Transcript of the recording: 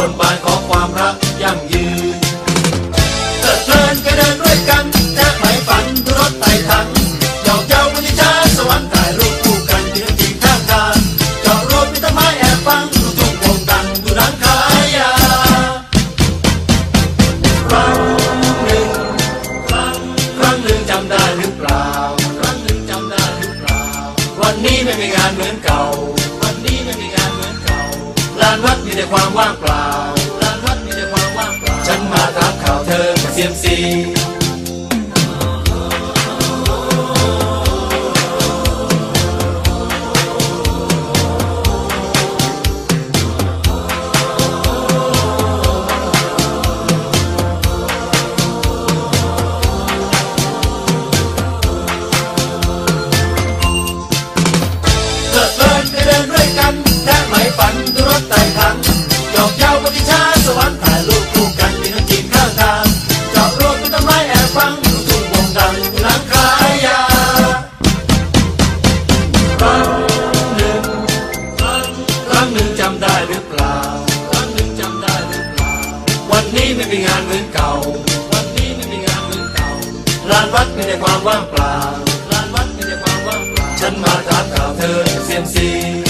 นบานของความรักยั่งยืนเติดเพลินก็เดินด้วยกันแทบไม่ฝันรถไต่ถังหยอกเย้าบนที่ช้าสวรรค์ถ่ายรูปคู่กันยืนทิ้งข้างทางจอดรถมีต้นไม้แอบฟังลูกทุ่งวงดังดูร้านขายยาครั้งหนึ่งจำได้หรือเปล่าวันนี้ไม่มีงานเหมือนเก่าลานวัดมีแต่ความว่างเปล่าฉันมาถามข่าวเธอกับเซียมซีฝันดูรถไต่ถังหยอกเย้าบนที่ช้าสวรรค์ถ่ายรูปคู่กันมีน้ำกินข้างทางจอดรถเป็นต้นไม้แอบฟังลูกทุ่งวงดังร้านขายยาครั้งหนึ่งจำได้หรือเปล่าวันนี้ไม่มีงานเหมือนเก่าลานวัดมีแต่ความว่างเปล่าฉันมาถามข่าวเธอเซียมซี